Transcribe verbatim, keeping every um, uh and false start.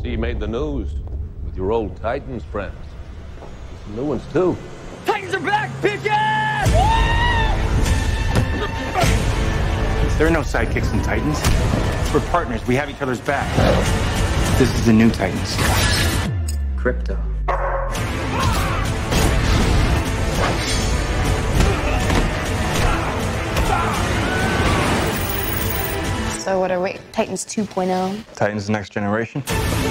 see you made the news with your old Titans friends. Some new ones, too. Titans are back, bitches! There are no sidekicks in Titans. We're partners. We have each other's back. This is the new Titans. Crypto. So what are we? Titans two point oh? Titans the next generation.